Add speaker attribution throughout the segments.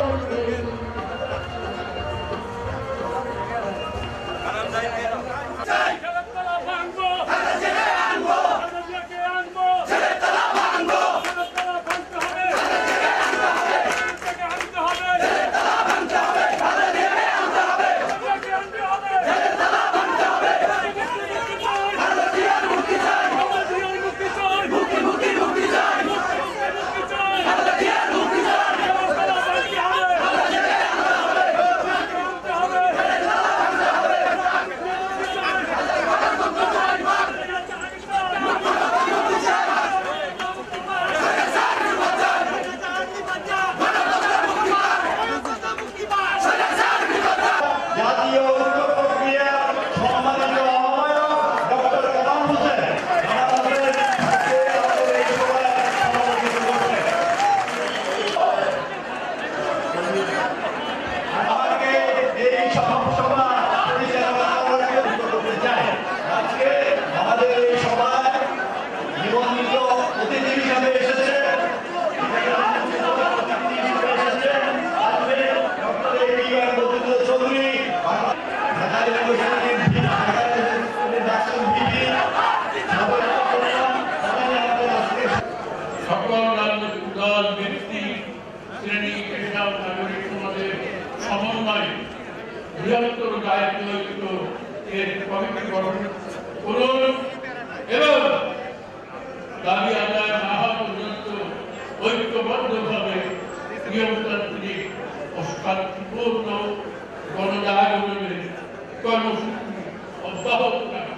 Speaker 1: বৃহত্তর দায়িত্ব এর কমিটি গঠন করুন এবং দাবি আদায় না হওয়া পর্যন্ত ঐক্যবদ্ধভাবে নিয়মতান্ত্রিক ও শান্তিপূর্ণ গণজাগরণের কর্মসূচি অব্যাহত রাখা।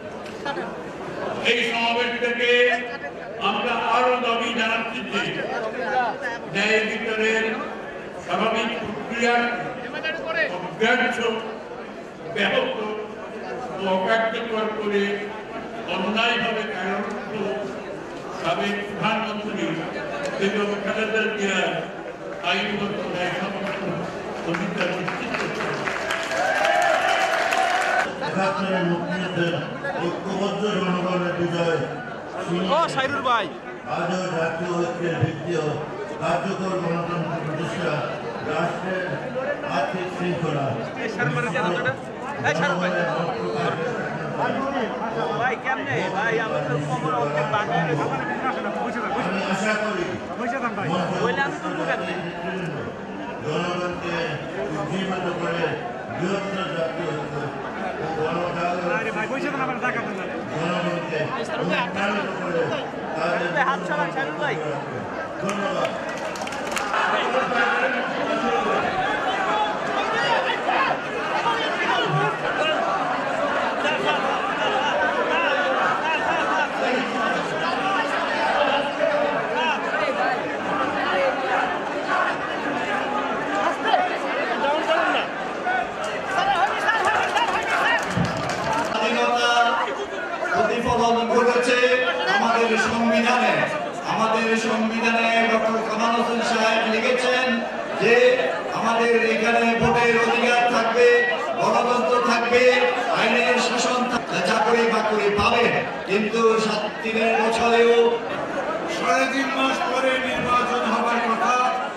Speaker 1: এই সমাবেশ থেকে আমরা আরো দাবি জানাচ্ছি যে ন্যায় বিচারের স্বাভাবিক প্রক্রিয়া অব্যাহত ব্যাহত ও অকার্যকর করে অন্যায়ভাবে কারারুদ্ধ সাবেক প্রধানমন্ত্রী বেগম খালেদা জিয়ার আইনগত ন্যায়সঙ্গত অধিকার নিশ্চিত করতে
Speaker 2: ঐক্যবদ্ধ জনগণের বিজয় আজও জাতীয় ঐক্যের ভিত্তি ও কার্যকর গণতন্ত্র প্রতিষ্ঠা রাষ্ট্রের আর্থিক শৃঙ্খলা আমি আশা করি জনগণকে উজ্জীবিত করে বৃহত্তর জাতীয় ঐক্য জনগণকে অনুপ্রাণিত করে ধন্যবাদ।
Speaker 3: আমাদের সংবিধানে ডক্টর কামাল হোসেন সাহেব লিখেছেন যে আমাদের এখানে ভোটের অধিকার থাকবে, গণতন্ত্র থাকবে, আইনের শাসন চাকরি বাকরি পাবে। কিন্তু 3 বছরেও 3.5 মাস পরে নির্বাচন হবার কথা,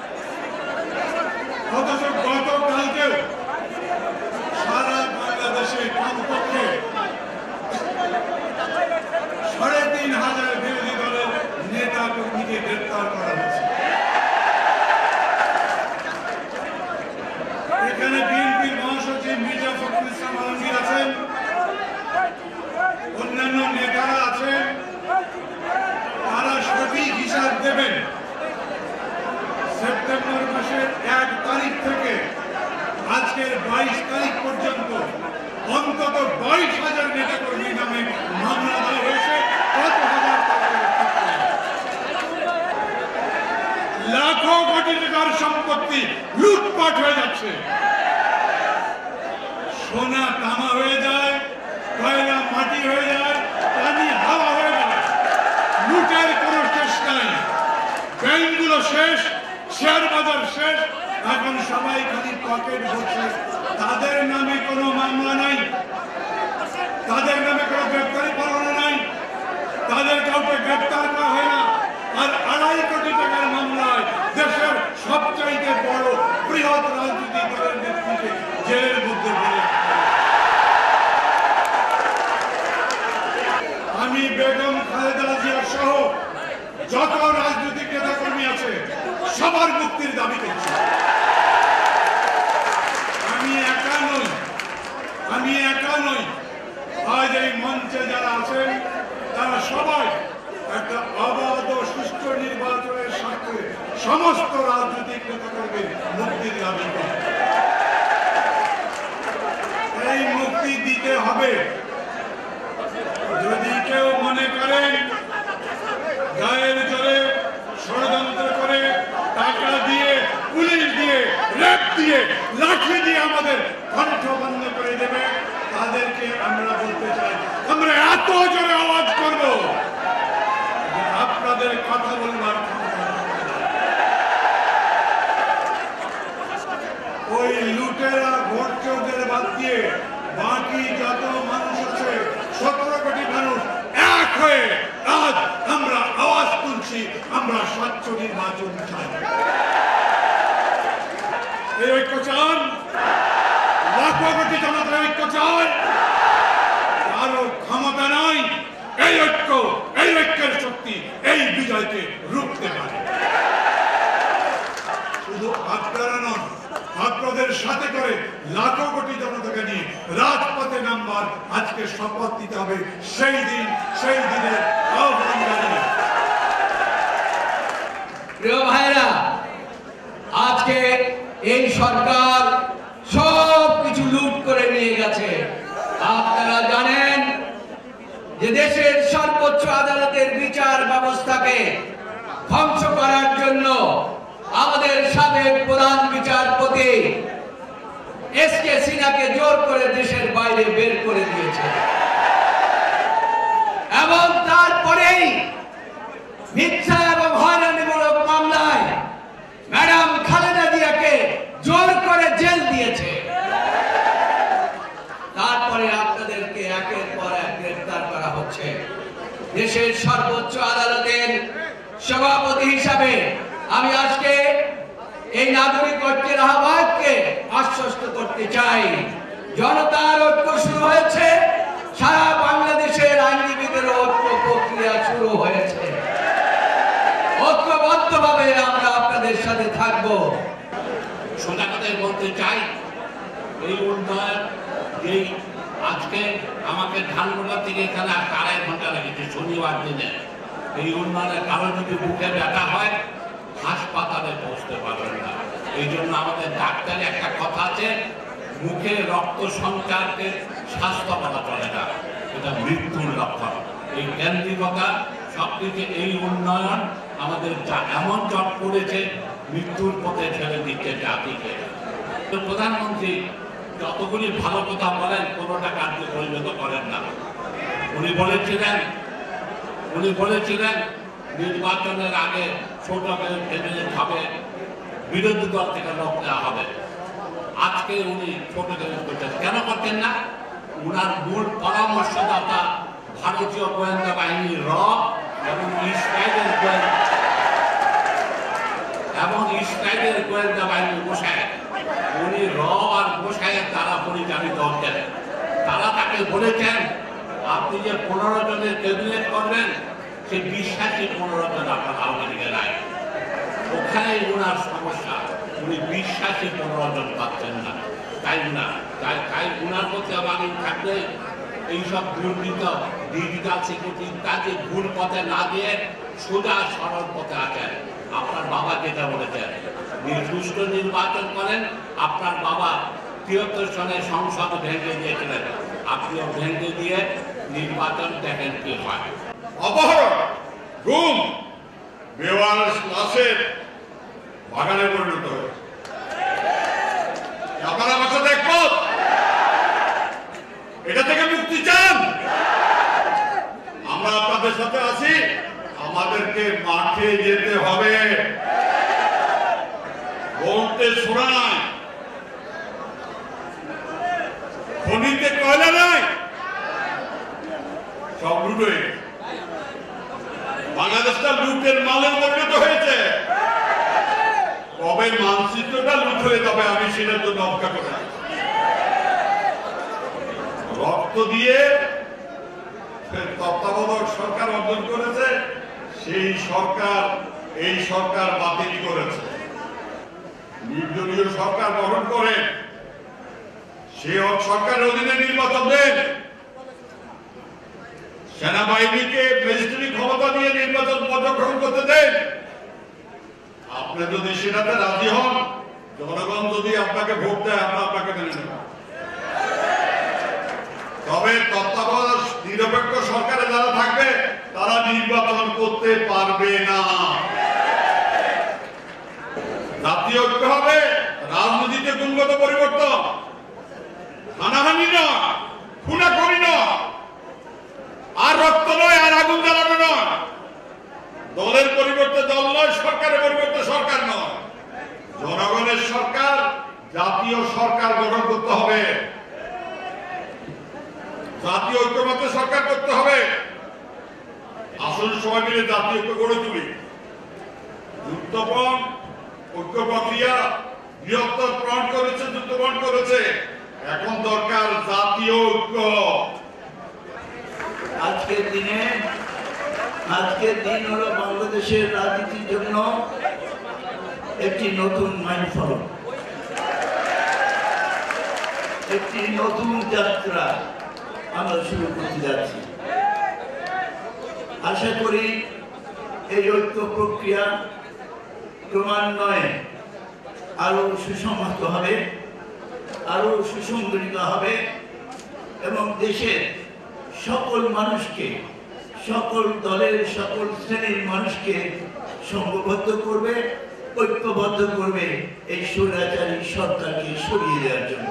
Speaker 3: অথচ গতকালকেও সারা বাংলাদেশে কমপক্ষে 3,500 বিরোধী দলের নেতা কর্মীকে গ্রেপ্তার করা হয়েছে। এখানে বিএনপির মহাসচিব মির্জা ফখরুল ইসলাম আলমগীর আছেন, অন্যান্য নেতারা আছেন। তারা সঠিক হিসাব দেবেন সেপ্টেম্বর মাসের 1 তারিখ থেকে আজকের 22 তারিখ পর্যন্ত অন্তত 22,000 নেতা কর্মীর নামে মামলা দেওয়া হয়েছে। লাখো কোটি টাকার সম্পত্তি লুটপাট হয়ে যাচ্ছে, সোনা তামা হয়ে যায়, কয়লা মাটি হয়ে যায়, পানি হাওয়া হয়ে যায়, লুটের কোনো শেষ নাই। ব্যাংকগুলো শেষ, শেয়ার বাজার শেষ, এখন সবাই খালি পকেট ভরছে। তাদের নামে কোনো মামলা নাই, তাদের নামে কোনো গ্রেপ্তারি পরোয়ানা নাই, তাদের কাউকে গ্রেপ্তার করা হয় না। আর 2.5 কোটি টাকার মামলায় দেশের সবচাইতে বড় বৃহৎ রাজনৈতিক দলের নেতৃত্বে জেলের মধ্যে পড়ে। আমি বেগম খালেদা জিয়া সহ যত রাজনৈতিক নেতাকর্মী আছে সবার মুক্তির দাবি করছি। আমি একা নই। আজ এই মঞ্চে যারা আছেন তারা সবাই একটা অবাধ ও সুষ্ঠু নির্বাচনের স্বার্থে সমস্ত রাজনৈতিক নেতাকর্মীর মুক্তির দাবি করে। এই মুক্তি দিতে হবে। যদি কেউ মনে করেন গায়ের জোরে ষড়যন্ত্র করে, টাকা দিয়ে, পুলিশ দিয়ে, র্যাব দিয়ে, লাঠি দিয়ে আমাদের কণ্ঠ বন্ধ করে দেবে, তাদেরকে আমরা বলতে চাই, আমরা এত জোরে আওয়াজ করব যে আপনাদের কথা বলবার ক্ষমতা ওই লুটেরা ভোটচোরদের বাদ দিয়ে বাকি যত মানুষ আছে 17 কোটি মানুষ এক হয়ে আজ আমরা আওয়াজ তুলছি, আমরা স্বচ্ছ নির্বাচন চাই। এই ঐক্য চান, লাখো কোটি জনতার ঐক্য চাই। কারো ক্ষমতা নাই এই ঐক্যের শক্তি এই বিজয়কে রুখতে পারে। শুধু আপনারা নন, আপনাদের সাথে করে লাখো কোটি জনতাকে নিয়ে রাজপথে নামবার আজকে শপথ দিতে হবে। সেই দিনের আহ্বান জানিয়ে
Speaker 4: প্রিয় ভাইরা, আজকে এই সরকার সব কিছু লুট করে নিয়ে গেছে। আপনারা জানেন যে দেশের সর্বোচ্চ আদালতের বিচার ব্যবস্থাকে ধ্বংস করার জন্য আমাদের সাবেক প্রধান বিচারপতি এসকে সিনহাকে জোর করে দেশের বাইরে বের করে দিয়েছে এবং তারপরেই মিথ্যা এবং হয়রানিমূলক মামলায় ম্যাডাম খালেদা জিয়াকে জোর করে জেল দিয়েছে। তারপরে আপনাদেরকে একের পর এক গ্রেফতার করা হচ্ছে। দেশের সর্বোচ্চ আদালতের সভাপতি হিসাবে আমি আজকে এই নাগরিক ঐক্যের আহ্বায়ককে আশ্বস্ত করতে চাই, জনতার ঐক্য শুরু হয়েছে, সারা বাংলাদেশের আইনজীবীদের ঐক্য প্রক্রিয়া শুরু হয়েছে। ঐক্যবদ্ধভাবে আমরা আপনাদের সাথে থাকবো।
Speaker 5: সোজা কথায় বলতে চাই, এই উন্নয়ন যেই আজকে আমাকে ধানমোড়া থেকে এখানে 2.5 ঘন্টা লেগেছে শনিবার দিনে, এই উন্নয়নের কারো যদি বুকে ব্যথা হয় হাসপাতালে পৌঁছতে পারবেন না। এই জন্য আমাদের ডাক্তারের একটা কথা আছে, মুখে রক্ত সঞ্চারকে স্বাস্থ্য বলা চলে না, এটা মৃত্যুর লক্ষণ। এই কেন্দ্রিকতা সবকিছু, এই উন্নয়ন আমাদের এমন জট পড়েছে, মৃত্যুর পথে ঠেলে দিচ্ছে জাতিকে। প্রধানমন্ত্রী যতগুলি ভালো কথা বলেন কোনোটা কার্য পরিণত করেন না। উনি বলেছিলেন নির্বাচনের আগে ছোট ক্যাবিনেট হবে, বিরোধী দল থেকে লোক দেওয়া হবে। আজকে উনি ছোট ক্যাবিনেট করছেন, কেন করছেন না? উনার মূল পরামর্শদাতা ভারতীয় গোয়েন্দা বাহিনী র এবং ইসরায়েলের গোয়েন্দা বাহিনী মোসায়েদ, উনি র আর মোসায়েদ দ্বারা পরিচালিত হচ্ছেন। তারা তাকে বলেছেন আপনি যে 15 জনের ক্যাবিনেট করবেন সে বিশ্বাসী 15 জন আপনার আওয়ামী লীগে নাই। ওখানেই ওনার সমস্যা, উনি বিশ্বাসী 15 জন পাচ্ছেন না। তাই ওনার মধ্যে আমাকে থাকলে এইসব দুর্নীত ডিজিটাল সিকিউরিটি ইত্যাদি ভুল পথে না দিয়ে সোজা সরল পথে আছেন। আপনার বাবা যেটা বলেছেন সুষ্ঠু নির্বাচন করেন। আপনার বাবা 73 সনে সংসদ ভেঙে দিয়েছিলেন, আপনিও ভেঙে দিয়ে নির্বাচন দেখেন কি হয়।
Speaker 3: অপহরণ, গুম, বেওয়ারিশ লাশের বাগানে পরিণত হয়েছে। আপনারা আমার সাথে একমত? এটা থেকে মুক্তি চান? আমরা আপনাদের সাথে আছি। আমাদেরকে মাঠে যেতে হবে, বলতে শোনা নাই, খনিতে কয়লা নাই, সব লুট হয়ে গেছে। বাংলাদেশটা লুটের মালে পরিণত হয়েছে। কবে মানচিত্রটা লুট হয়ে যাবে আমি সেটার জন্য অপেক্ষা করে আছি। রক্ত দিয়ে তত্ত্বাবধায়ক সরকার অর্জন করেছে, সেই সরকার এই সরকার বাতিল করেছে। নির্দলীয় সরকার গঠন করে সে সরকারের অধীনে নির্বাচন দেন, সেনাবাহিনীকে ম্যাজিস্ট্রেটি ক্ষমতা দিয়ে নির্বাচন পর্যবেক্ষণ করতে দেন। আপনি যদি সেটাতে রাজি হন, জনগণ যদি আপনাকে ভোট দেয়, আমরা আপনাকে মেনে নেব। তবে তত্ত্বাবধায়ক নিরপেক্ষ সরকারে যারা থাকবে তারা নির্বাচন করতে পারবে না। জাতীয় ঐক্য হবে, রাজনীতিতে গুণগত পরিবর্তন, হানাহানি নয়, খুনাখুনি নয়, আর রক্ত নয়, আর আগুন জ্বালানো নয়, দলের পরিবর্তে দল নয়, সরকারের পরিবর্তে সরকার নয়, জনগণের সরকার, জাতীয় সরকার গঠন করতে হবে, জাতীয় ঐক্যমত্য সরকার করতে হবে। আসল সবাই মিলে জাতীয় ঐক্য গড়ে তুলি। যুদ্ধপণ ঐক্য প্রক্রিয়া বৃহত্তর প্রণ করেছে, যুদ্ধপণ করেছে, এখন দরকার জাতীয় ঐক্য।
Speaker 2: আজকের দিন হলো বাংলাদেশের রাজনীতির জন্য একটি নতুন মাইলফলক, একটি নতুন যাত্রা আমরা শুরু করতে যাচ্ছি। আশা করি এই ঐক্য প্রক্রিয়া ক্রমান্বয়ে আরো সুসংহত হবে, আরো সুসংগঠিত হবে এবং দেশের সকল মানুষকে, সকল দলের সকল শ্রেণীর মানুষকে সংঘবদ্ধ করবে, ঐক্যবদ্ধ করবে এই স্বৈরাচারী সরকারকে সরিয়ে দেওয়ার জন্য।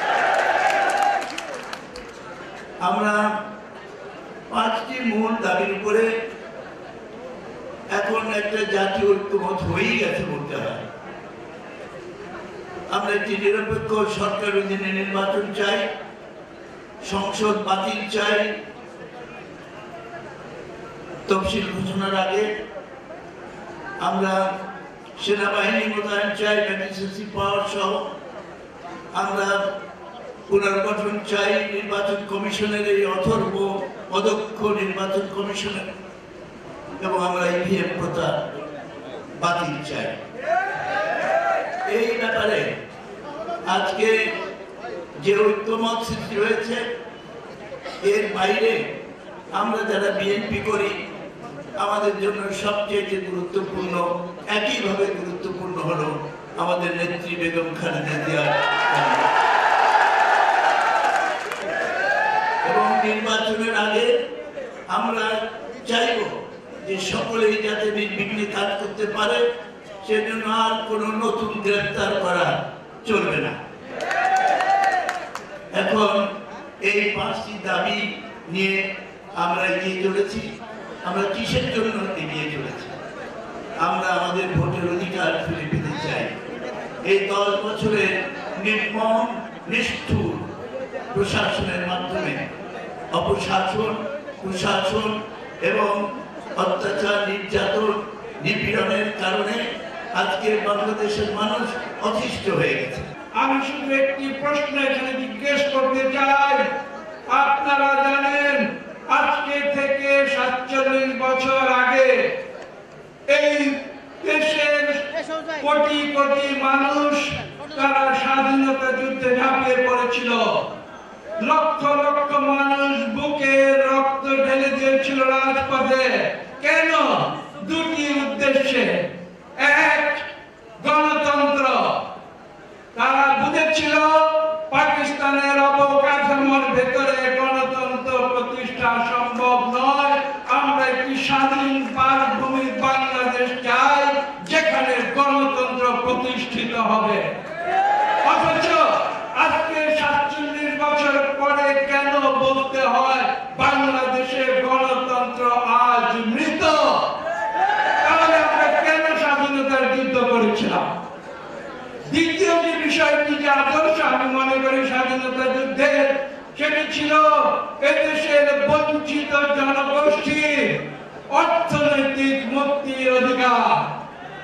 Speaker 2: আমরা 5টি মূল দাবির উপরে এখন একটা জাতীয় ঐক্যমত হয়েই গেছে বলতে হয়। আমরা একটি নিরপেক্ষ সরকার অধীনে নির্বাচন চাই, সংসদ বাতিল চাই, তফসিল ঘোষণার আগে আমরা সেনাবাহিনী মোতায়েন চাই, ম্যাজিস্ট্রেসি পাওয়ার সহ আমরা পুনর্গঠন চাই, নির্বাচন কমিশনের এই অথর্ব অদক্ষ নির্বাচন কমিশনের, এবং আমরা ইভিএম প্রথা বাতিল চাই। এই ব্যাপারে আজকে যে ঐক্যমত সৃষ্টি হয়েছে, এর বাইরে আমরা যারা বিএনপি করি, আমাদের জন্য সবচেয়ে গুরুত্বপূর্ণ, একইভাবে গুরুত্বপূর্ণ হলো আমাদের নেত্রী বেগম খালেদা জিয়া। এবং নির্বাচনের আগে আমরা চাইব যে সকলেই যাতে নির্বিঘ্নে কাজ করতে পারে, সেজন্য আর কোনো নতুন গ্রেফতার করা চলবে না। এখন এই 5টি দাবি নিয়ে আমরা এগিয়ে চলেছি। আমরা কিসের জন্য এগিয়ে চলেছি? আমরা আমাদের ভোটের অধিকার ফিরে পেতে চাই। এই 10 বছরের নির্মম নিষ্ঠুর প্রশাসনের মাধ্যমে অপশাসন, কুশাসন এবং অত্যাচার, নির্যাতন, নিপীড়নের কারণে আজকে বাংলাদেশের মানুষ অতিষ্ঠ হয়ে গেছে।
Speaker 6: আমি শুধু একটি প্রশ্ন এখানে জিজ্ঞেস করতে চাই। আপনারা জানেন আজকে থেকে 47 বছর আগে এই দেশের কোটি কোটি মানুষ তারা স্বাধীনতা যুদ্ধে ঝাঁপিয়ে পড়েছিল। লক্ষ লক্ষ মানুষ বুকে রক্ত ঢেলে দিয়েছিল রাজপথে। কেন? 2টি উদ্দেশ্যে। এক, গণতন্ত্র। তারা বুঝেছিল পাকিস্তানের অবকাঠামোর ভেতরে গণতন্ত্র প্রতিষ্ঠা সম্ভব নয়। আমরা একটি স্বাধীন পার্বভূমি বাংলাদেশ চাই, যেখানে গণতন্ত্র প্রতিষ্ঠিত হবে। অথচ আজকে 47 বছর পরে কেন বলতে হয় বাংলাদেশের গণতন্ত্র আজ মৃত? তাহলে আমরা কেন স্বাধীনতার যুদ্ধ করেছিলাম? দ্বিতীয় যে বিষয়টি, যে আদর্শ আমি মনে করি স্বাধীনতা যুদ্ধের, সেটি ছিল এদেশের বঞ্চিত জনগোষ্ঠীর অর্থনৈতিক মুক্তির অধিকার।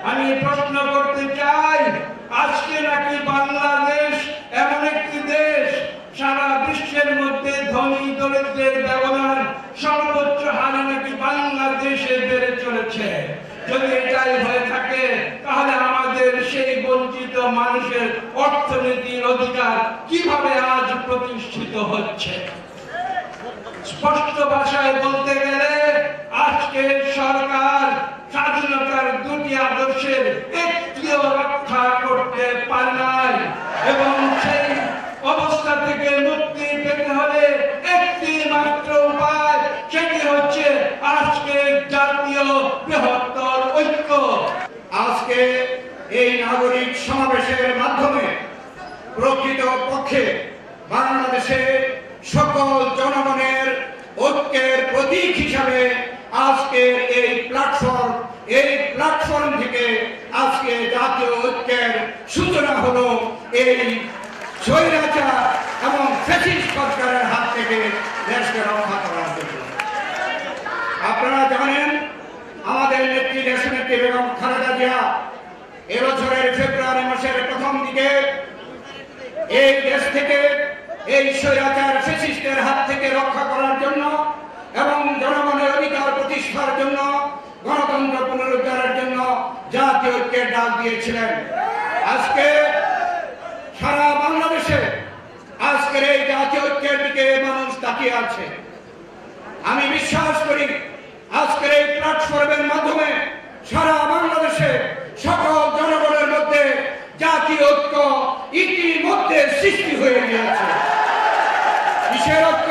Speaker 6: আমি প্রশ্ন করতে চাই, আজকে নাকি বাংলাদেশ এমন একটি দেশ সারা বিশ্বের মধ্যে ধনী দরিদ্রের ব্যবধান সর্বোচ্চ হারে নাকি বাংলাদেশে বেড়ে চলেছে। যদি এটাই হয়ে থাকে তাহলে আমাদের সেই বঞ্চিত মানুষের অর্থনীতির অধিকার কিভাবে আজ প্রতিষ্ঠিত হচ্ছে? স্পষ্ট ভাষায় বলতে গেলে আজকে সরকার স্বাধীনতার দুটি আদর্শের একটিও রক্ষা করতে পারে নাই, এবং সেই অবস্থা থেকে মুক্তি পেতে হলে একটি মাত্র উপায়, সেটি হচ্ছে আজকে জাতীয় বৃহত্তর ঐক্য।
Speaker 7: আজকে এই নাগরিক সমাবেশের মাধ্যমে প্রকৃত পক্ষে বাংলাদেশে সকল জনগণের ঐক্যের প্রতীক হিসাবে আজকের এই প্ল্যাটফর্ম থেকে আজকে জাতীয় ঐক্যের সূচনা হলো এই স্বৈরাচার এবং ফ্যাসিস্ট সরকারের হাত থেকে দেশকে রক্ষা করার জন্য। আপনারা জানেন আমাদের নেত্রী দেশনেত্রী বেগম খালেদা জিয়া এবছরের ফেব্রুয়ারি মাসের প্রথম দিকে এই দেশ থেকে এই স্বৈরাচার ফ্যাসিস্টের হাত থেকে রক্ষা করার জন্য এবং জনগণের অধিকার প্রতিষ্ঠার জন্য, গণতন্ত্র পুনরুদ্ধারের জন্য জাতীয় ঐক্যের ডাক দিয়েছিলেন। আজকে সারা বাংলাদেশে আজকের এই জাতীয় ঐক্যের দিকে মানুষ তাকিয়ে আছে। আমি বিশ্বাস করি আজকের এই প্ল্যাটফর্মের মাধ্যমে সারা বাংলাদেশে সকল জনগণের মধ্যে জাতীয় ঐক্য ইতিমধ্যে সৃষ্টি হয়ে গিয়েছে। কিসের ঐক্য?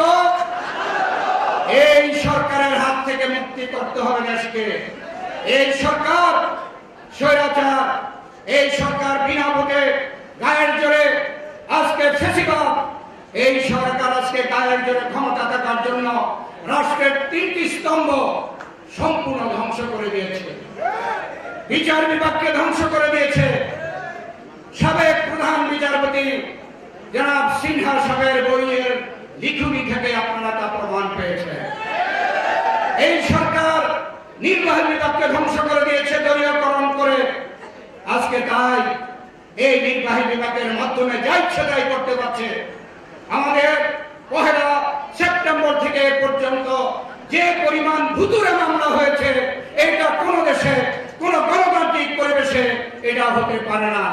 Speaker 7: এই সরকারের হাত থেকে মুক্তি করতে হবে দেশকে। এই সরকার স্বৈরাচার, এই সরকার বিনা ভোটে গায়ের জোরে আজকে ফ্যাসিবাদ, এই সরকার আজকে গায়ের জোরে ক্ষমতা থাকার জন্য রাষ্ট্রের তিনটি স্তম্ভ সম্পূর্ণ ধ্বংস করে দিয়েছে। বিচার বিভাগকে ধ্বংস করে দিয়েছে। সাবেক প্রধান বিচারপতি জনাব সিনহা সাহেবের বইয়ের লিখুনি থেকে আপনারা তা প্রমাণ পেয়েছেন। এই সরকার নির্বাহী বিভাগকে ধ্বংস করে দিয়েছে দলীয়করণ করে। আজকে তাই এই নির্বাহী বিভাগের মাধ্যমে যা ইচ্ছে তাই করতে পারছে। আমাদের 1 সেপ্টেম্বর থেকে পর্যন্ত যে পরিমাণ ভুতুড়ে মামলা হয়েছে, এটা কোন দেশে কোন গণতান্ত্রিক পরিবেশে এটা হতে পারে না।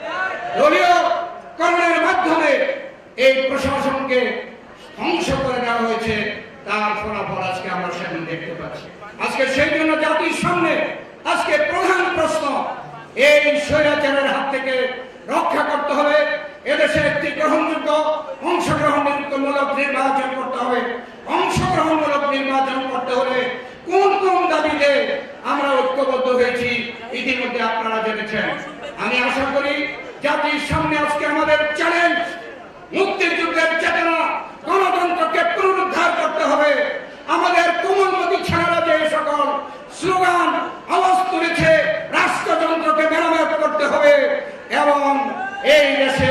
Speaker 7: দলীয়করণের মাধ্যমে এই প্রশাসনকে ধ্বংস করে দেওয়া হয়েছে, তার ফলাফল আজকে আমরা সেদিন দেখতে পাচ্ছি। আজকে সেই জন্য জাতির সামনে আজকে প্রধান প্রশ্ন, এই স্বৈরাচারের হাত থেকে রক্ষা করতে হবে। এদেশে একটি গ্রহণযোগ্য অংশগ্রহণমূলক নির্বাচন করতে হবে। অংশগ্রহণমূলক নির্বাচন করতে হলে কোন কোন দাবিতে আমরা ঐক্যবদ্ধ হয়েছি ইতিমধ্যে আপনারা জেনেছেন। আমি আশা করি জাতির সামনে আজকে আমাদের চ্যালেঞ্জ, মুক্তিযুদ্ধের চেতনা, গণতন্ত্রকে পুনরুদ্ধার করতে হবে। আমাদের কোমলমতি ছেলেরা যে সকল স্লোগান আওয়াজ তুলেছে, রাষ্ট্রযন্ত্রকে মেরামত করতে হবে এবং এই দেশে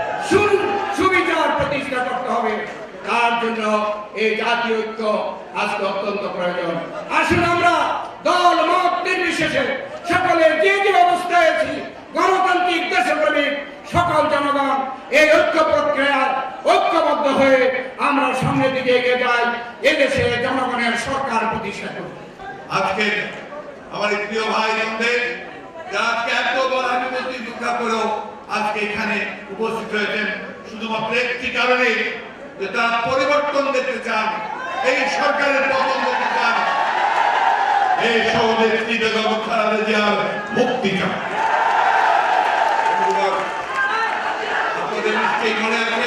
Speaker 7: সুবিচার প্রতিষ্ঠা করতে হবে। তার জন্য এই জাতীয় ঐক্য আজকে অত্যন্ত প্রয়োজন। আসুন আমরা দল মত নির্বিশেষে সকলে যে যে অবস্থায় আছি, গণতান্ত্রিক দেশপ্রেমিক সকল জনগণ এই ঐক্য প্রক্রিয়ায় ঐক্যবদ্ধ হয়ে আমরা সামনের দিকে এগিয়ে যাই, এদেশে জনগণের সরকার প্রতিষ্ঠা করি।
Speaker 3: আজকে আমার প্রিয় ভাই বোনদের যারা আজকে এত বড় বিপত্তি দুঃখা করেও আজকে এখানে উপস্থিত হয়েছেন শুধুমাত্র একটি কারণে, যে তারা পরিবর্তন দেখতে চান, এই সরকারের পতন দেখতে চান, এই সহনেত্রী বেগম খালেদা জিয়ার মুক্তি চান। আপনাদের নিশ্চয়ই মনে আছে,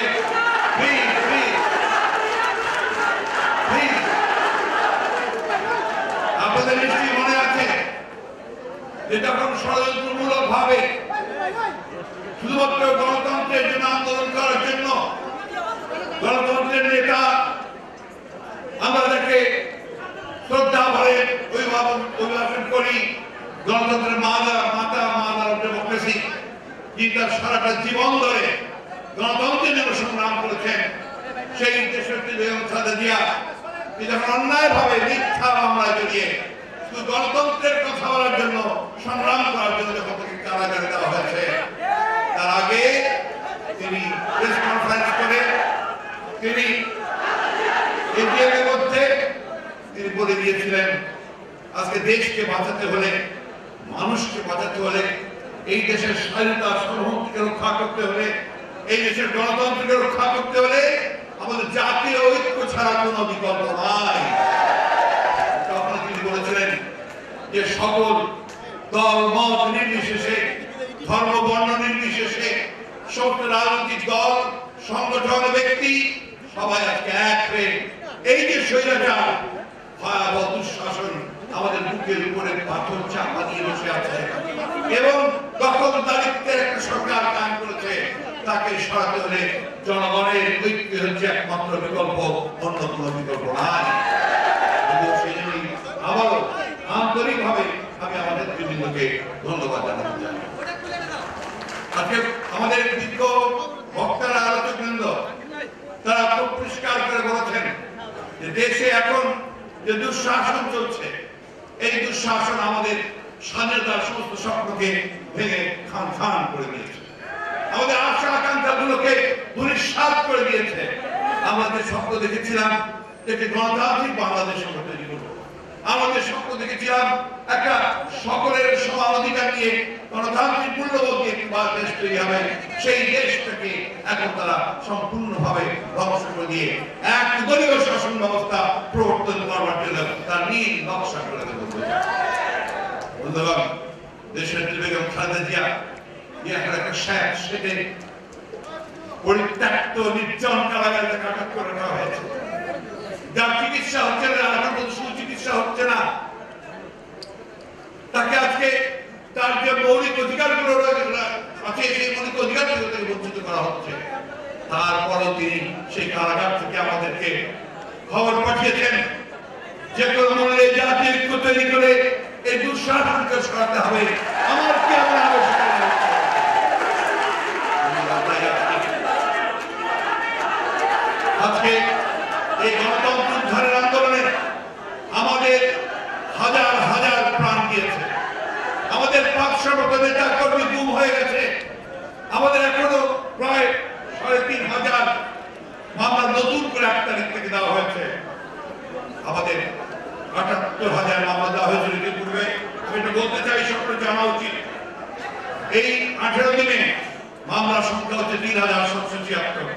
Speaker 3: আপনাদের নিশ্চয়ই মনে আছে যে যখন ষড়যন্ত্রমূলক ভাবে শুধুমাত্র গণতন্ত্রের জন্য আন্দোলন করার জন্য গণতন্ত্রের নেতা আমরা তাকে শ্রদ্ধা ভরে অভিবাদন করি, গণতন্ত্রের মাতা ডেমোক্রেসি, যিনি তার সারাটা জীবন ধরে গণতন্ত্রের জন্য সংগ্রাম করেছেন, সেই দেশনেত্রী বেগম খালেদা জিয়া যখন অন্যায় ভাবে মিথ্যা মামলায় জড়িয়ে শুধু গণতন্ত্রের কথা বলার জন্য
Speaker 8: সংগ্রাম করার জন্য যখন তাকে কারাগারে দেওয়া হয়েছে, তার আগে তিনি প্রেস কনফারেন্স করে তিনি এটিএমের মধ্যে তিনি বলে দিয়েছিলেন, আজকে দেশকে বাঁচাতে হলে, মানুষকে বাঁচাতে হলে, এই দেশের স্বাধীনতা সার্বভৌমত্বকে রক্ষা করতে হলে, এই দেশের গণতন্ত্রকে রক্ষা করতে হলে আমাদের জাতীয় ঐক্য ছাড়া কোনো বিকল্প নাই। তখন তিনি বলেছিলেন যে সকল দল মত নির্বিশেষে, ধর্ম বর্ণ নির্বিশেষে সমস্ত রাজনৈতিক দল, সংগঠন, ব্যক্তি সবাই আজকে এক হয়ে এই যে স্বৈরাচার, ভয়াবহ দুঃশাসন আমাদের বুকের উপরে পাথর চাপা দিয়ে বসে আছে এবং দখলদারিত্বের একটা সরকার কায়েম করেছে, তাকে সরাতে হলে জনগণের ঐক্য হচ্ছে একমাত্র বিকল্প, অন্য কোনো বিকল্প নাই। সেই জন্যই আবারও আন্তরিকভাবে আমি আমাদের নেতৃবৃন্দকে ধন্যবাদ জানাতে চাই। আজকে আমাদের বিজ্ঞ বক্তারা, আলোচকবৃন্দ তারা খুব পরিষ্কার করে বলেছেন যে দেশে এখন যে দুঃশাসন চলছে, এই দুঃশাসন আমাদের স্বাধীনতার সমস্ত স্বপ্নকে ভেঙে খান খান করে দিয়েছে, আমাদের আশা আকাঙ্ক্ষাগুলোকে ধূলিসাৎ করে দিয়েছে। আমাদের স্বপ্ন দেখেছিলাম একটি গণতান্ত্রিক বাংলাদেশ আমরা তৈরি করব, আমাদের স্বপ্ন দেখেছিলাম একটা সকলের সমান অধিকার নিয়ে গণতান্ত্রিক মূল্যবোধ নিয়ে একটি দেশ তৈরি হবে। সেই দেশটাকে এখন তারা সম্পূর্ণভাবে ধ্বংস করে দিয়ে এক দলীয় শাসন ব্যবস্থা প্রবর্তন করবার জন্য তার নীল নকশা করে দেবে। বন্ধুগণ, দেশের বেগম খালেদা জিয়া এখন একটা সেটে পরিত্যক্ত নির্জন কারাগারে আটক করে রাখা হয়েছে, যার চিকিৎসা হচ্ছে না, এখন পর্যন্ত সুচিকিৎসা হচ্ছে না। তাকে আজকে তার যে মৌলিক অধিকারগুলো আছে, সেই মৌলিক অধিকার থেকে বঞ্চিত করা হচ্ছে। তারপরও তিনি সেই কারাগার থেকে আমাদেরকে খবর পাঠিয়েছেন যে কোনো মূল্যে জাতির ঐক্য তৈরি করে এই দুঃশাসনকে সরাতে হবে। আমার কি আমরা আজকে এই গণতন্ত্র উদ্ধারের আন্দোলনে আমাদের হাজার হাজার প্রাণ দিয়েছে, আমাদের 500 নেতা কর্মী গুম হয়ে গেছে, আমাদের এখনো প্রায় 3,500 মামলা নতুন করে 1 তারিখ থেকে দেওয়া হয়েছে, আমাদের 78,000 মামলা দেওয়া হয়েছিল ইতিপূর্বে। আমি এটা বলতে চাই, সকলে জানা উচিত, এই 18 দিনে মামলার সংখ্যা হচ্ছে 3,776।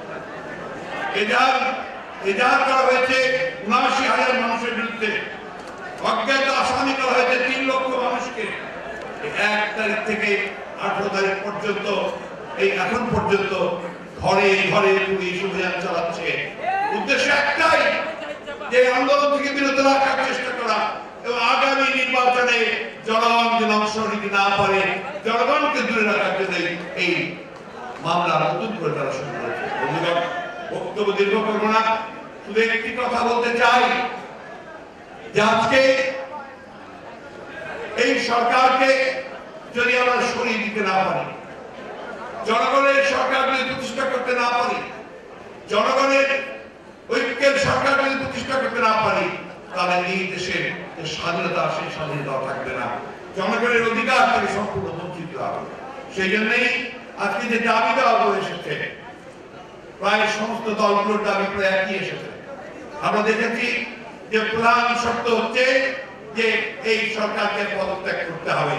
Speaker 8: এজাহার করা হয়েছে 79,000 মানুষের বিরুদ্ধে, অজ্ঞাত আসামি করা হয়েছে 3 লক্ষ মানুষকে। 1 তারিখ থেকে 18 তারিখ পর্যন্ত এই এখন পর্যন্ত ঘরে ঘরে পুলিশ অভিযান চালাচ্ছে। উদ্দেশ্য একটাই, যে আন্দোলন থেকে বিরত রাখার চেষ্টা করা এবং আগামী নির্বাচনে জনগণ যেন অংশ নিতে না পারে, জনগণকে দূরে রাখার জন্য এই মামলা নতুন করে তারা শুরু করেছে। বন্ধুগণ, বক্তব্য দীর্ঘ করবো না, শুধু একটি কথা বলতে চাই যে আজকে এই সরকারকে যদি আমরা সরিয়ে দিতে না পারি, জনগণের সরকার যদি প্রতিষ্ঠা করতে না পারি, জনগণের ঐক্যের সরকার যদি প্রতিষ্ঠা করতে না পারি, তাহলে এই দেশের যে স্বাধীনতা, সেই স্বাধীনতা থাকবে না, জনগণের অধিকার থেকে সম্পূর্ণ বঞ্চিত হবে। সেই জন্যই আজকে যে দাবি দেওয়া এসেছে, প্রায় সমস্ত দলগুলোর দাবি প্রায় একই এসেছে। আমরা দেখেছি যে প্রধান শর্ত হচ্ছে যে এই সরকারকে পদত্যাগ করতে হবে,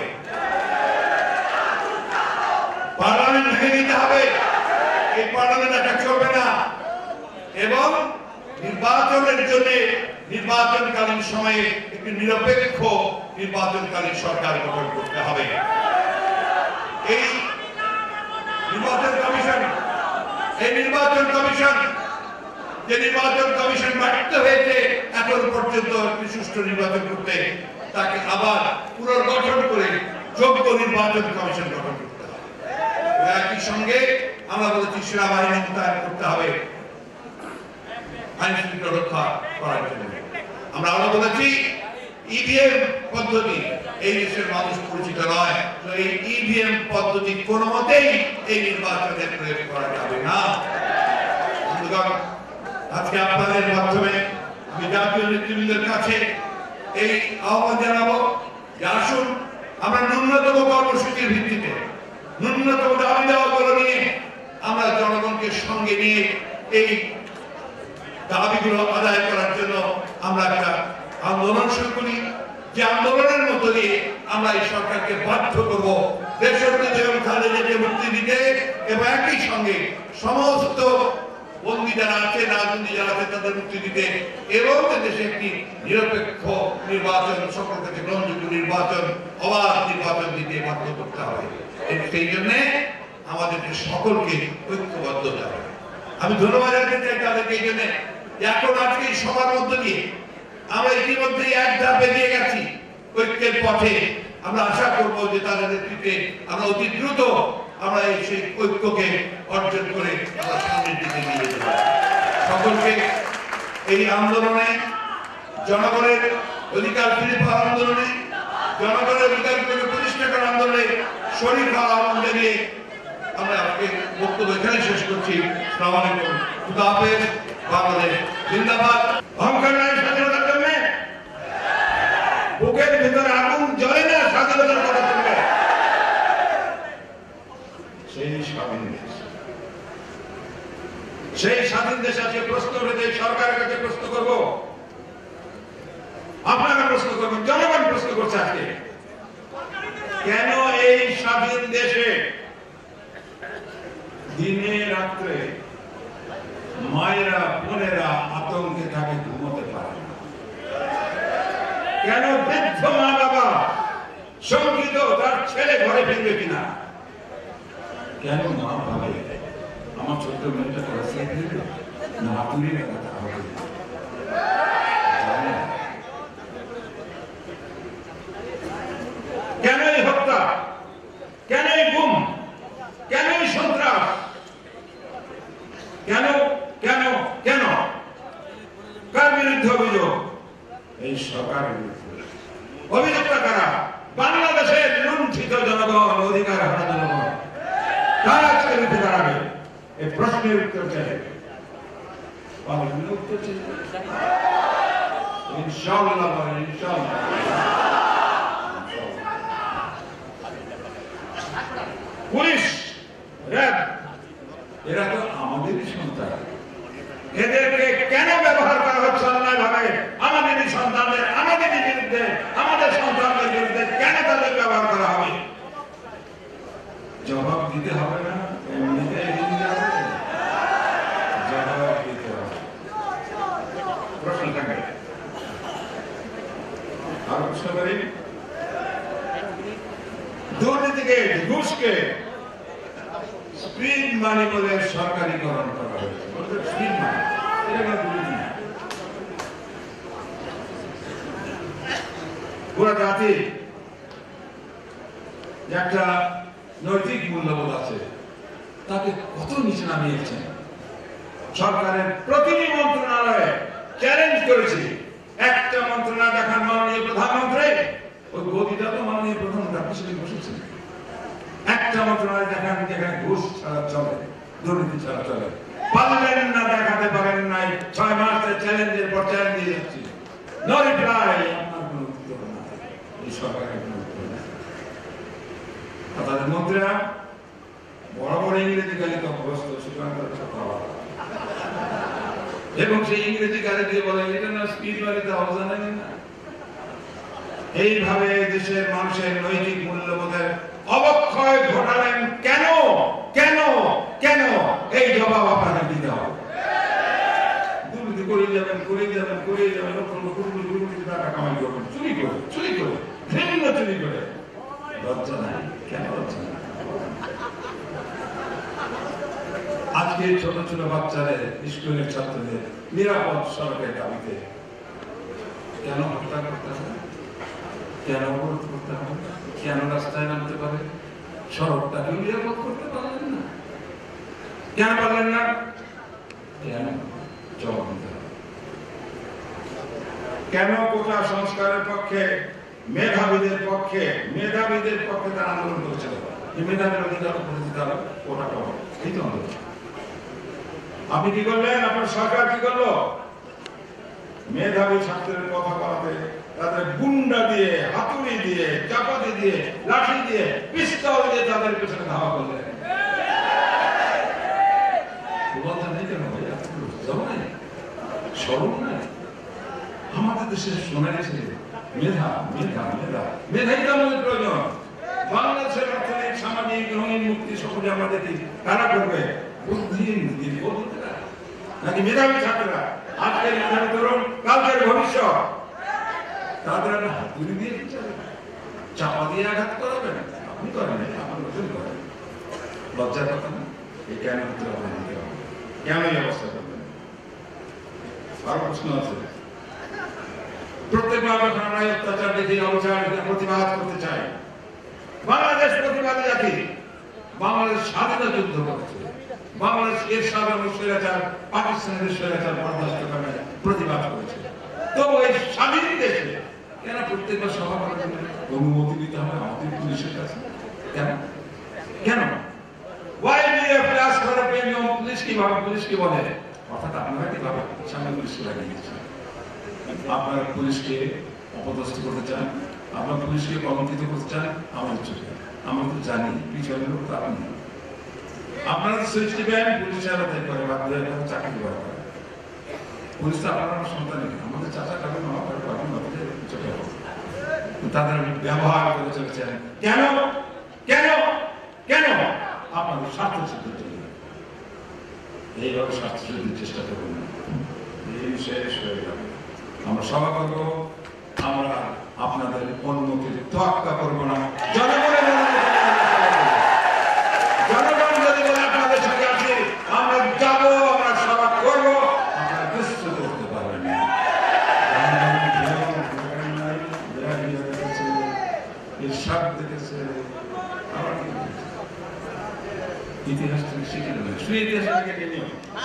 Speaker 8: পার্লামেন্ট ভেঙে দিতে হবে, এই পার্লামেন্ট এটা চলবে না, এবং নির্বাচনের জন্য নির্বাচনকালীন সময়ে একটি নিরপেক্ষ নির্বাচনকালীন সরকার গঠন করতে হবে। এই নির্বাচন কমিশন যে নির্বাচন কমিশন ব্যর্থ হয়েছে এখন পর্যন্ত একটি সুষ্ঠু নির্বাচন করতে, তাকে আবার পুনর্গঠন করে যোগ্য নির্বাচন কমিশন গঠন করতে হবে। একই সঙ্গে আমরা বলেছি সেনাবাহিনী মোতায়েন করতে হবে আইন শৃঙ্খলা রক্ষা করার জন্য। আমরা আরো বলেছি ইভিএম পদ্ধতি এই দেশের মানুষ পরিচিত নয়, তো এই ইভিএম পদ্ধতি কোনো মতেই এই নির্বাচনে প্রয়োগ করা যাবে না। আজকে আপনাদের মাধ্যমে আমি জাতীয় নেতৃবৃন্দের কাছে এই আহ্বান জানাবো যে আসুন আমরা ন্যূনতম কর্মসূচির ভিত্তিতে ন্যূনতম দাবি দাওয়াগুলো নিয়ে আমরা জনগণকে সঙ্গে নিয়ে এই দাবিগুলো আদায় করার জন্য আমরা একটা আন্দোলন শুরু করি, যে আন্দোলনের মধ্য দিয়ে আমরা এই সরকারকে বাধ্য করব দেশনেত্রী বেগম খালেদাকে মুক্তি দিতে এবং একই সঙ্গে সমস্ত বন্দী যারা আছে, রাজবন্দী যারা আছে তাদের মুক্তি দিতে এবং দেশে একটি নিরপেক্ষ নির্বাচন, সকল কাছে গ্রহণযোগ্য নির্বাচন, অবাধ নির্বাচন দিতে বাধ্য করতে হবে। সেই জন্যে আমাদেরকে সকলকে ঐক্যবদ্ধ হতে হবে। আমি ধন্যবাদ জানাতে চাই তাদেরকে এই জন্য, এখন আজকে এই সবার মধ্য দিয়ে আমরা ইতিমধ্যে এক ধাপ এগিয়ে গেছি ঐক্যের পথে। আমরা আশা করব যে তাদের নেতৃত্বে আমরা অতি দ্রুত আমরা এই সেই ঐক্যকে অর্জন করে আমরা সামনের দিকে নিয়ে যেতে পারি। সকলকে এই আন্দোলনে, জনগণের অধিকার ফিরে পাওয়ার আন্দোলনে, জনগণের অধিকারগুলোকে প্রতিষ্ঠা করার আন্দোলনে শরীর হওয়ার আহ্বান জানিয়ে আমরা আজকে বক্তব্য এখানে শেষ করছি। আসসালামু আলাইকুম, খুদা হাফেজ, বাংলাদেশ জিন্দাবাদ।
Speaker 6: অহংকার নাই স্বাধীনতার জন্য, বুকের ভিতরে আগুন জ্বলে না স্বাধীনতার কথা শুনলে। সেই স্বাধীন দেশ, সেই স্বাধীন দেশ আজকে প্রশ্ন উঠেছে, সরকারের কাছে প্রশ্ন করব, আপনারা প্রশ্ন করবেন, জনগণ প্রশ্ন করছে আজকে, কেন এই স্বাধীন দেশে দিনে রাত্রে মায়েরা বোনেরা আতঙ্কে থাকে, ঘুমোতে পারে না? কেন বৃদ্ধ মা বাবা শঙ্কিত তার ছেলে ঘরে ফিরবে কিনা? কেন মা ভাবে আমার ছোট্ট মেয়েটা পড়াশোনা করবে না, হাতুড়ি কথা হবে? কেন এই হত্যা, কেন এই গুম, কেন এই সন্ত্রাস, কেন কেন কেন? কার বিরুদ্ধে অভিযোগ? এই সরকারের বিরুদ্ধে। অভিযোগটা কারা? বাংলাদেশের লুণ্ঠিত জনগণ, অধিকার হারা জনগণ। কারা আজকে বিরুদ্ধে দাঁড়াবে? এই প্রশ্নের উত্তর চাই, উত্তর চাই ইনশাআল্লাহ, ইনশাআল্লাহ। পুলিশ, র্যাব, এরা তো আমাদেরই সন্তান। এদেরকে কেন ব্যবহার করা হচ্ছে অন্যায় ভাবে? আমাদেরই সন্তানদের, আমাদেরই বিরুদ্ধে, আমাদের সন্তানদের বিরুদ্ধে কেন তাদের ব্যবহার করা হবে? জবাব দিতে হবে না? জবাব দিতে হবে। প্রশ্ন থাকে আর প্রশ্ন করি, দুর্নীতিকে, ঘুষকে স্পিড মানি বলে সরকারিকরণ করা হয়েছে। স্পিড মানি, এটা কোনো দুর্নীতি না। পুরো জাতি একটা নৈতিক মূল্যবোধ আছে, তাকে কত নিচে নামিয়েছেন। সরকারের প্রতিটি মন্ত্রণালয়ে চ্যালেঞ্জ করেছি, একটা মন্ত্রণালয় দেখান মাননীয় প্রধানমন্ত্রী, ওই গদিটা তো মাননীয় প্রধানমন্ত্রী সেদিন বসেছেন। একটা মন্ত্রণালয় দেখান যেখানে ঘুষ ছাড়া চলে, দুর্নীতি ছাড়া চলে। পারলেন না, দেখাতে পারেন নাই। 6 মাসের চ্যালেঞ্জের পর চ্যালেঞ্জ দিয়ে যাচ্ছি, নো রিপ্লাই। আপনার কোনো উত্তর না, এই সরকারের কোনো উত্তর না। তাদের মন্ত্রীরা বড় বড় ইংরেজি গালি অভ্যস্ত, সুতরাং তাদের সাথে আলাদা। এবং সেই ইংরেজি গালি দিয়ে বলে এটা না স্পিড বাড়িতে অবদান নেই না। এইভাবে দেশের মানুষের নৈতিক মূল্যবোধের অবক্ষয় ঘটালেন কেন? কেন কেন? এই জবাব আপনাকে দিতে হবে। দুর্নীতি করে যাবেন, করে যাবেন, করে যাবেন, টাকা কামাই করবেন, চুরি করে, চুরি করে, বিভিন্ন চুরি করে। লজ্জা নাই? কেন লজ্জা নাই? আজকে ছোট ছোট বাচ্চাদের, স্কুলের ছাত্রদের নিরাপদ সড়কের দাবিতে কেন হত্যা করতে হবে? কেন অবরোধ করতে হবে? কেন রাস্তায় নামতে পারে? সড়কটাকে নিরাপদ করতে পারলেন না? কেন পারলেন না? কেন? জবাব দিতে হবে। কেন কোটা সংস্কারের পক্ষে, মেধাবীদের পক্ষে তারা আন্দোলন করেছিল? মেধাবীর অধিকার করে দিতে হবে, কোটা পাবো, এই তো আন্দোলন। আপনি কি করলেন? আপনার সরকার কি করলো? মেধাবী ছাত্রের কথা বলাতে
Speaker 3: তাদের গুন্ডা দিয়ে, হাতুড়ি দিয়ে, চাপাতি দিয়ে, লাঠি দিয়ে, পিস্তল দিয়ে তাদের পেছনে ধাওয়া করলেন। আমাদের দেশের সোনালী ছেলে মেধা মেধা মেধা মেধাই তো আমাদের প্রয়োজন। বাংলাদেশের অর্থনৈতিক, সামাজিক, রঙিন মুক্তি সমাজে আমরা দেখি কারা করবে? বুদ্ধিহীন নাকি মেধাবী ছাত্ররা? আজকের মেধাবী তরুণ, কালকের ভবিষ্যৎ। তাদের হাতুড়ি দিয়ে চাপা দিয়ে আঘাত করাবেন? আপনি করেন, আমার লোকজন করেন। লজ্জার কথা না? এই কেন হতে হবে? কেন এই অবস্থা করবেন? আরো প্রশ্ন আছে। প্রত্যেকবার যখন আমরা অত্যাচার দেখি, অবিচার দেখি, প্রতিবাদ করতে চাই। বাংলাদেশ প্রতিবাদী জাতি। বাংলাদেশ স্বাধীনতা যুদ্ধ করেছে। বাংলাদেশ এর সাধারণ স্বৈরাচার, পাকিস্তানের স্বৈরাচার বরদাস্ত করে প্রতিবাদ করেছে। তো এই স্বাধীন দেশে কেন প্রত্যেকবার সভা করার অনুমতি দিতে হবে আমাদের পুলিশের কাছে? কেন কেন? Why we have to ask for a premium? Police কি ভাবে? পুলিশ কি বলে? অর্থাৎ আপনারা কি ভাবে সামনে পুলিশকে লাগিয়ে দিচ্ছেন? আপনারা পুলিশকে অপদস্থ করতে চান, আপনারা পুলিশকে কলঙ্কিত করতে চান আমাদের চোখে। আমরা তো জানি পিছনে লোক তো আপনি। আপনারা তো সুইচ দিবেন, পুলিশের আলাদাই করে বাধ্য হয়ে চাকরি করে। পুলিশ তো আপনার সন্তান, আমাদের চাচা কাকু মামা কাকু আপনাদের চোখে তাদের ব্যবহার করে চলেছেন। কেন কেন কেন? আপনাদের স্বার্থ সিদ্ধির জন্য। এইভাবে স্বার্থ সিদ্ধির চেষ্টা করবেন না। এই শেষ হয়ে যাবে। আমরা সভা করব, আমরা আপনাদের অনুমতির তোয়াক্কা করব না। জনগণের জনগণ যদি বলে আপনাদের সঙ্গে আছি, আমরা যাব, আমরা সভা করব, আপনারা দুষ্ট করতে পারবেন না। ইরশাদ দেখেছে, ইতিহাস থেকে শিখে নেবেন। শুধু ইতিহাস থেকে নিয়ে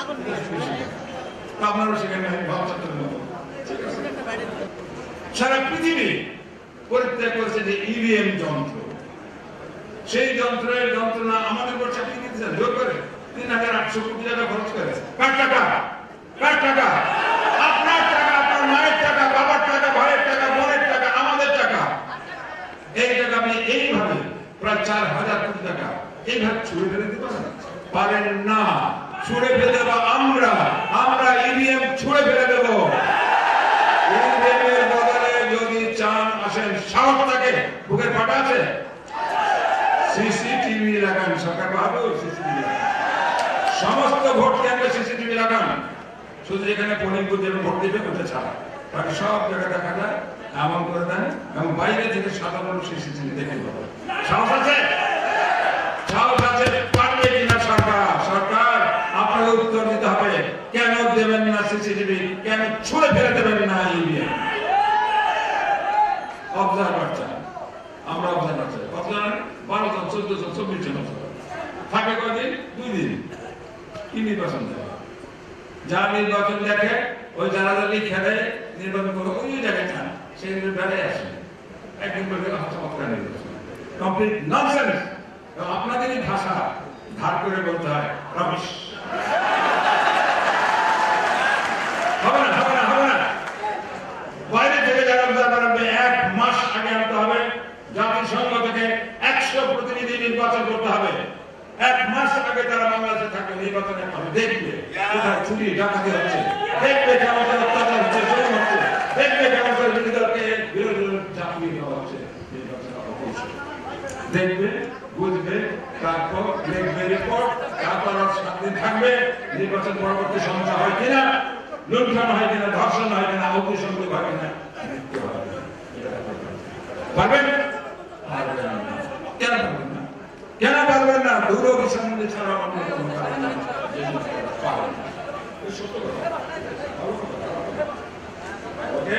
Speaker 3: আপনারও সেখানে ভাব ছাত্রের মতো সারা পৃথিবী পরিত্যাগ করেছে যে ইভিএম যন্ত্র। সেই যন্ত্রের যন্ত্রণা আমাদের উপর চাপিয়ে দিতেছেন জোর করে। ৩,৮০০ কোটি টাকা খরচ করে। কার টাকা? কার টাকা? আপনার টাকা, আপনার মায়ের টাকা, বাবার টাকা, ভাইয়ের টাকা, বোনের টাকা, আমাদের টাকা। এই টাকা আপনি এইভাবে প্রায় ৪,০০০ কোটি টাকা এইভাবে ছুড়ে ফেলে দিতে পারেন না। ছুড়ে ফেলে দেবো আমরা, আমরা ইভিএম ছুড়ে ফেলে দেবো। ইভিএমের বদলে যদি চান আসেন, সাহস থাকে, বুকের ফাটা আছে, সিসিটিভি লাগান। সরকার ভাবে সিসিটিভি সমস্ত ভোট কেন্দ্রে সিসিটিভি লাগান। শুধু যেখানে পোলিং বুথ যেন ভোট দিবে ওটা ছাড়া বাকি সব জায়গায় দেখা যায় এমন করে দেন, এবং বাইরে থেকে সাধারণ সিসিটিভি দেখতে পাবে। সাহস আছে? সাহস আছে? পারবে কিনা সরকার? সরকার আপনাকে উত্তর দিতে হবে। কেন দেবেন না সিসিটিভি? কেন ছুড়ে ফেলে দেবেন না ইভিএম? অবজারভার চাই আমরা, অবজারভার চাই। কত জন? 12 জন, 14 জন, 24 জন থাকে। কয়দিন? 2 দিন। কি নির্বাচন দেবে? যা নির্বাচন দেখে ওই যারা লিখে দেয় নির্বাচন করে ওই জায়গায় চান, সেই বেড়ে আসে একদিন বলে চমৎকার নির্বাচন। Complete nonsense. আপনাদেরই ভাষা ধার করে বলতে হয় রবিশ। হবে না, হবে না, হবে না। বাইরে থেকে যারা অবজারভার হবে 1 মাস আগে আনতে হবে। জাতিসংঘ থেকে 100 প্রতিনিধি নির্বাচন করতে হবে। 1 মাস আগে তারা বাংলাদেশে থাকবে, নির্বাচনে দেখবে কোথায় চুরি ডাকাতি হচ্ছে, দেখবে কেমন অত্যাচার হচ্ছে, জুলুম হচ্ছে, দেখবে কেমন বিরোধী দলকে বিরোধী দল চাপিয়ে দেওয়া হচ্ছে। দেখবে, বুঝবে, তারপর দেখবে রিপোর্ট, তারপর 7 দিন থাকবে। নির্বাচন পরবর্তী সমস্যা হয় কিনা, লুণ্ঠন হয় কিনা, ধর্ষণ হয় কিনা, অগ্নিসংযোগ হয় কিনা, পারবেন? কেন পারবেন না? কেন পারবেন না? দূরভিসন্ধি ছাড়া আপনি পারবেন না। ওকে,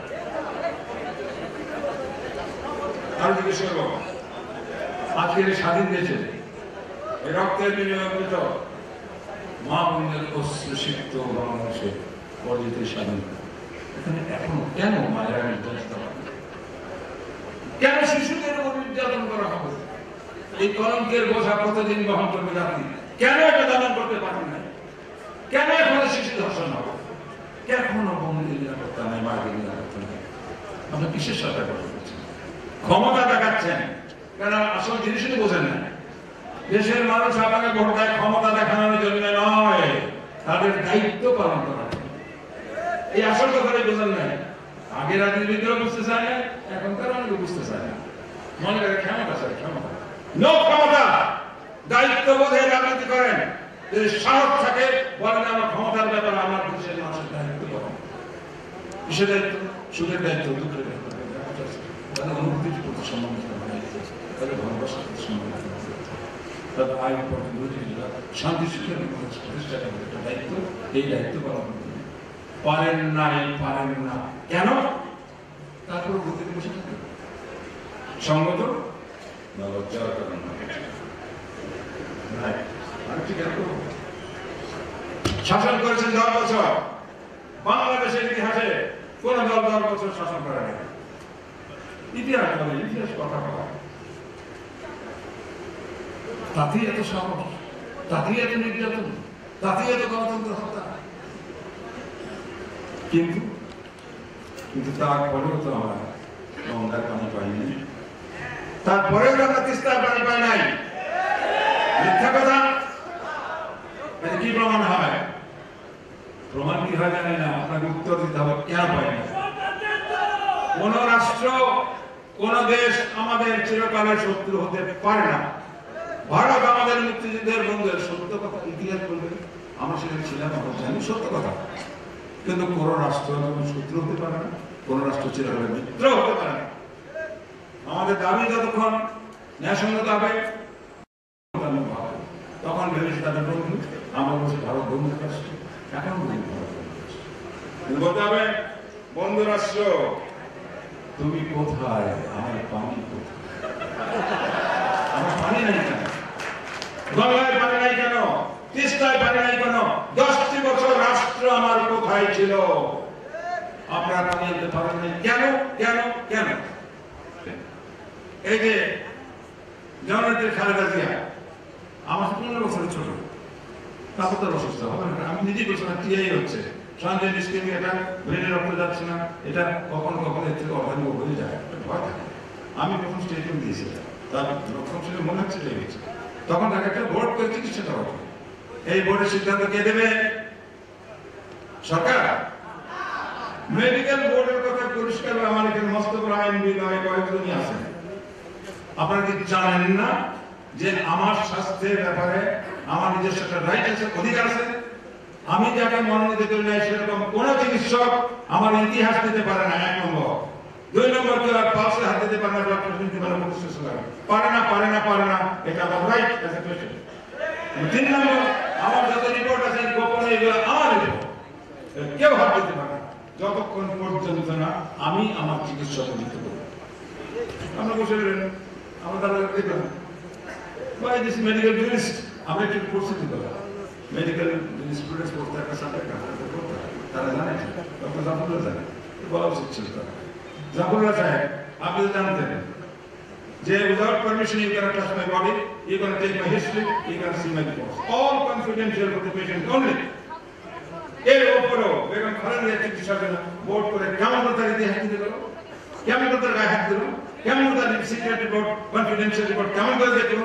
Speaker 3: আর জিজ্ঞেস করবো, আজকের স্বাধীন দেশে রক্তের বিনিয়োগিত মা বোনের অশ্রুসিক্ত বাংলাদেশে অর্জিত স্বাধীনতা, এখানে এখনো কেন মায়েরা নির্যাতিত হবে? কেন শিশুদের উপর নির্যাতন করা হবে? এই কলঙ্কের বোঝা প্রতিদিন বহন করবে জাতি। কেন এটা দমন করতে পারেন না? কেন এখনো শিশু ধর্ষণ হবে? কেন বন্ধুদের নিরাপত্তা নেই, মায়ের নিরাপত্তা নেই? আপনার কিসের সরকার গঠন করছেন? ক্ষমতা দেখাচ্ছেন, কেন আসল জিনিসই তো বোঝেন না। দেশের মানুষ আপনাকে ভোট দেয় ক্ষমতা দেখানোর জন্য নয়, তাদের দায়িত্ব পালন করার জন্য। এই আসল কথাটাই বোঝেন নাই। আগে রাজনীতিবিদরা বুঝতে চায় না, এখনকার অনেকে বুঝতে চায় না। মনে করে ক্ষমতা চাই, ক্ষমতা নো ক্ষমতা। দায়িত্ব বোধে রাজনীতি করেন, যদি সাহস থাকে বলেন আমার ক্ষমতার ব্যাপারে আমার দেশের মানুষের দায়িত্ব পালন। কিসের দায়িত্ব? সুখের দায়িত্ব, দুঃখের দায়িত্ব, তাদের অনুভূতির প্রতি সম্মানিত, তাদের ভালোবাসার প্রতি সম্মানিত, তাদের আইন শান্তি শিক্ষার প্রতিষ্ঠা করার একটা দায়িত্ব। এই দায়িত্ব পালন করতে পারেন না। কেন? তারপরে গতিতে বসে থাকে সঙ্গত না লজ্জার কারণ শাসন করেছেন 10 বছর। বাংলাদেশের ইতিহাসে কোন দল 10 বছর শাসন করে না। ইতিহাস বলে, ইতিহাস কথা বলা, তাতেই এত সাহস, তাতেই এত নির্যাতন, তাতেই এত গণতন্ত্র হত্যা। কিন্তু তারপরেও তো আমরা গঙ্গার পানি পাইনি, তারপরেও তো আমরা তিস্তার পানি পাই নাই। মিথ্যা কথা। কি প্রমাণ হয়? প্রমাণ কি হয় জানি না, আপনাকে উত্তর দিতে হবে কেন পাই না। কোন রাষ্ট্র, কোন দেশ আমাদের চিরকালের শত্রু হতে পারে না। ভারত আমাদের মুক্তিযুদ্ধের বন্ধুদের, সত্য কথা ইতিহাস বলবে, আমরা সেখানে ছিলাম, আমরা জানি সত্য কথা। কিন্তু কোন রাষ্ট্র শত্রু হতে পারে না, কোন রাষ্ট্র চিরকালের মিত্র হতে পারে না। আমাদের দাবি যতক্ষণ ন্যায়সঙ্গত হবে তখন ভেবেছি তাদের বন্ধু, আমরা বলছি ভারত বন্ধু রাষ্ট্র, এখন বলতে হবে বন্ধু রাষ্ট্র তুমি কোথায়, আমার পানি কোথায়? আমার পানি নাই কেন? গঙ্গায় পানি নাই কেন? তিস্তায় পানি নাই কেন? 10টি বছর রাষ্ট্র আমার কোথায় ছিল? আপনারা পানি আনতে পারেন নাই কেন? কেন? কেন? এই যে জননেত্রী খালেদা জিয়া আমার 15 বছরের ছোট, তারপর তার অসুস্থ হবে না। আমি নিজেই বলছি না, টিআই হচ্ছে, সঞ্জয় নিষ্ক্রিয়, এটা ব্রেনে রক্ত যাচ্ছে না, এটা কখনো কখনো এর থেকে অর্গানিক হয়ে যায়, ভয় থাকে। আমি প্রথম স্টেটমেন্ট দিয়েছিলাম, তার লক্ষণ ছিল মনে হচ্ছে যে হয়েছে। তখন তাকে একটা বোর্ড করে চিকিৎসা দেওয়া হবে। এই বোর্ডের সিদ্ধান্ত কে দেবে? সরকার। মেডিকেল বোর্ডের কথা পরিষ্কার, আমার এখানে মস্ত বড় আইনবিদ কয়েকজনই আছেন। আপনারা কি জানেন না যে আমার স্বাস্থ্যের ব্যাপারে আমার নিজস্ব একটা রাইট আছে, অধিকার আছে? আমি যাকে মনোনীত করি নাই সেরকম কোন চিকিৎসক আমার ইতিহাস দিতে পারে না, 1 নম্বর। 2 নম্বর, কেউ আর পালসে হাত দিতে পারে না, ডক্টর দিতে পারে না, পারে না, এটা আমার right as a patient. 3 number, আমার যত রিপোর্ট আছে গোপনে, এগুলো আমার রিপোর্ট, কেউ হাত দিতে পারে না যতক্ষণ পর্যন্ত না আমি আমার চিকিৎসক দিতে পারি। আমরা বসে রইলেন, আমরা তারা দেখলাম বাই দিস মেডিকেল জুরিস্ট, আমরা একটু পরিস্থিতি বলা মেডিকেল স্টুডেন্টস পড়তে একটা সাবজেক্ট পড়তে তারা জানে, ডক্টর জাফরুল্লাহ জানে, বলা উচিত ছিল তারা। জাফরুল্লাহ সাহেব, আপনি তো জানতেন যে without permission you cannot touch my body, you cannot take my history, you cannot see my reports, all confidential for the patient only. এর উপরেও বেগম খালেদা চিকিৎসার জন্য বোর্ড করে কেমন তার ইতিহাস দিতে গেল, কেমন তার গায়ে হাত দিল, কেমন তার সিক্রেট রিপোর্ট, কনফিডেন্সিয়াল রিপোর্ট কেমন করে দেখলো?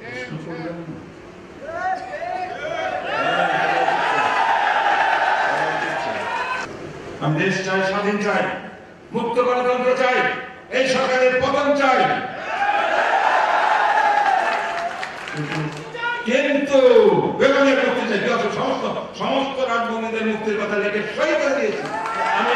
Speaker 3: আমি দেশ চাই, স্বাধীন চাই, মুক্ত গণতন্ত্র চাই, এই সরকারের পতন চাই। কিন্তু বেগমের মুক্তি চাই, সমস্ত রাজবন্দীদের মুক্তির কথা লিখে সই করে দিয়েছি। আমি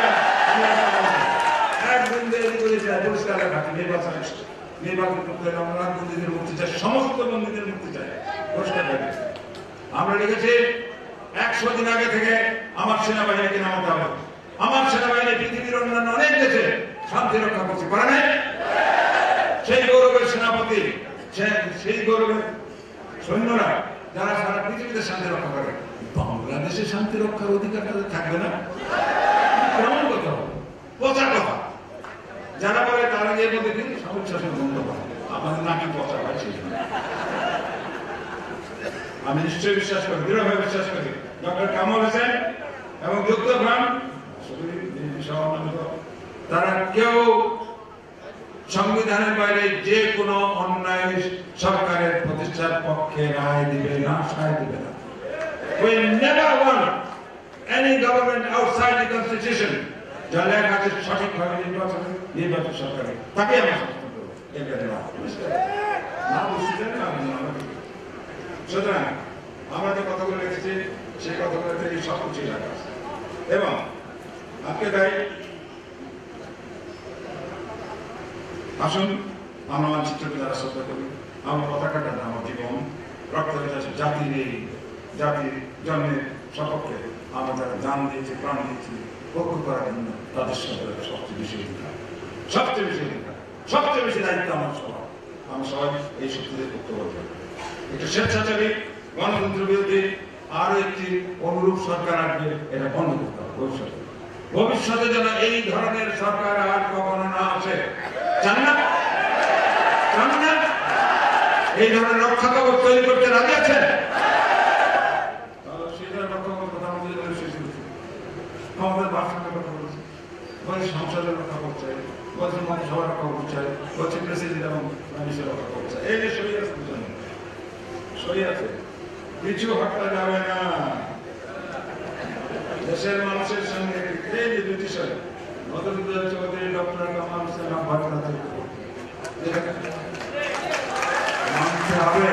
Speaker 3: একদিন দেরি করেছি, পরিষ্কার রাখি নির্বাচন করতে হলে আমরা রাজবন্দীদের মুক্তি চাই, সমস্ত বন্দীদের মুক্তি চাই, পরিষ্কার রাখি। আমরা লিখেছি 100 দিন আগে থেকে আমার সেনাবাহিনীকে নামাতে হবে। আমার সেনাবাহিনী পৃথিবীর অন্যান্য অনেক দেশে শান্তি রক্ষা করছে, পারে নাই? সেই গৌরবের সেনাপতি, সেই গৌরবের সৈন্যরা যারা সারা পৃথিবীতে শান্তি রক্ষা করে, বাংলাদেশে শান্তি রক্ষার অধিকার তাদের থাকবে না? কেমন কথা, পচা কথা। যারা বলে তারা এর মধ্যে কিন্তু সামরিক শাসন বন্ধ করে, আমাদের নাকি পচা হয়। সেই আমি নিশ্চয়ই বিশ্বাস করি, দৃঢ়ভাবে বিশ্বাস করি ডক্টর কামাল হোসেন এবং যুক্তফ্রন্ট তারা কেউ সংবিধানের বাইরে যে কোনো অন্যায় সরকারের প্রতিষ্ঠার পক্ষে রায় দিবে না, সায় দিবে না। We never want any government outside the constitution. যা লেখা আছে সঠিকভাবে নির্বাচন সরকারের, তাকে আমরা সমর্থন করব। সুতরাং আমরা যে কথাগুলো লিখেছি সেই কথাগুলো থেকে সব কিছু লেখা আছে। এবং আজকে তাই আসুন আমরা মানচিত্রকে দ্বারা শ্রদ্ধা করি। আমার পতাকাটা আমার জীবন, রক্ত হয়েছে জাতির, এই জাতির জন্মের সপক্ষে আমরা যারা জান দিয়েছি, প্রাণ দিয়েছি, পক্ষ করার জন্য তাদের সাথে সবচেয়ে বেশি অধিকার, সবচেয়ে বেশি অধিকার, সবচেয়ে বেশি দায়িত্ব আমার সবার। আমরা সবাই এই শক্তিদের পক্ষ করব। এটা স্বেচ্ছাচারী গণতন্ত্র বিরোধী আরো একটি অনুরূপ সরকার আসবে, এটা বন্ধ করতে হবে ভবিষ্যতে। ভবিষ্যতে যেন এই ধরনের সরকার আর কখনো না আসে। চান না? চান না? এই ধরনের রক্ষা কবচ তৈরি করতে রাজি আছেন? সেই ধরনের রক্ষা কবচ প্রধানমন্ত্রী শেষ করেছে, আমাদের ভারসাম্যের কথা বলছে, বলছে সংসদের রক্ষা কবচ চাই, বলছে মন্ত্রিসভার রক্ষা কবচ চাই, বলছে প্রেসিডেন্ট এবং মানুষের রক্ষা কবচ চাই। এই যে সই আছে, বুঝলেন? সই আছে, কিছু হত্যা যাবে না। দেশের মানুষের সঙ্গে এই যে দুটি সই, মধুসূদন চৌধুরী, ডক্টর কামাল হোসেন মানতে হবে।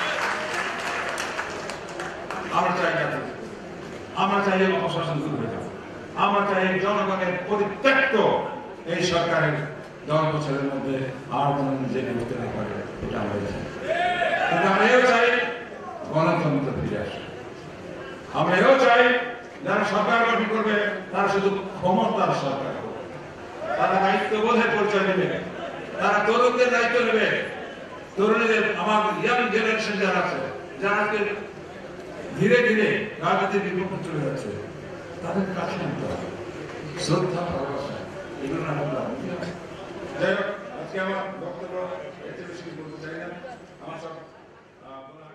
Speaker 3: আমরা চাই জাতি, আমরা চাই অপশাসন দূর হয়ে যাবে, আমরা চাই জনগণের পরিত্যক্ত এই সরকারের 10 বছরের মধ্যে আর কোনো নিজেকে হতে না পারে, এটা আমরা চাই। কিন্তু আমরা এও চাই গণতন্ত্র ফিরে আসে। আমরা এও চাই যারা সরকার গঠন করবে তারা শুধু ক্ষমতার সরকার করবে, তারা দায়িত্ববোধের পরিচয় নেবে, তারা তরুণদের দায়িত্ব নেবে। তরুণীদের, আমার ইয়াং জেনারেশন যারা আছে, যারা ধীরে ধীরে রাজনীতির বিপক্ষে চলে যাচ্ছে, তাদের কাছে আনতে হবে শ্রদ্ধা, ভালোবাসা, এগুলো না হলে যাই হোক, আজকে আমার বক্তব্য এতে বেশি বলতে চাই না। আমার সব